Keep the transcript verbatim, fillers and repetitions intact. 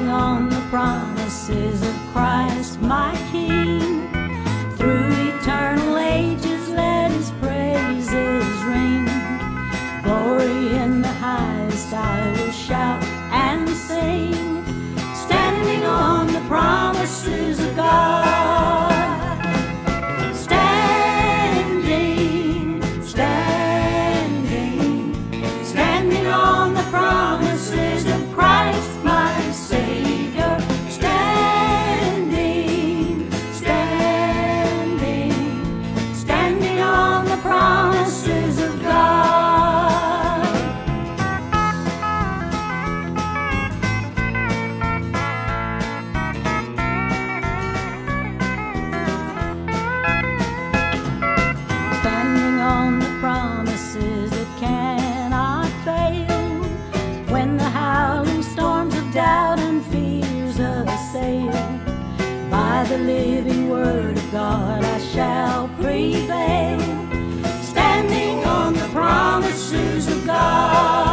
on the promises of Christ my King. Through eternal ages let his praises ring. Glory in the highest I will shout and sing, standing on the promises of God. Standing, standing, standing on the promises of Christ my Savior. Standing, standing, standing on the promises of God. Standing on the promises that cannot fail. When the howling storms of doubt and fears assail, by the living word of God I shall prevail. Standing on the promises of God.